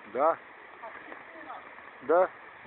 Da. Da.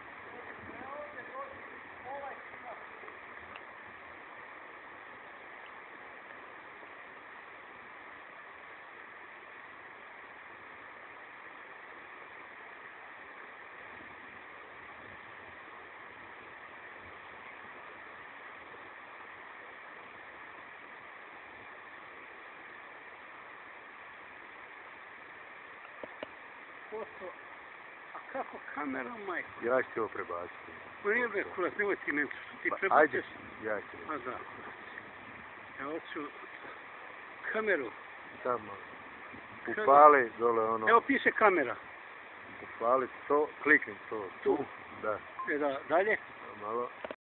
A kako kamera, majko? Ja ću ti ovo prebaciti. Pa nije be, kurac, nemoj ti nešto, ti Pa, prebaciš. ajde, ja ću. Pa da, kurac. Ja hoću kameru. Samo upali dole ono. Evo piše kamera. Upali to, klikni to. Tu. Da. Da, dalje. Malo.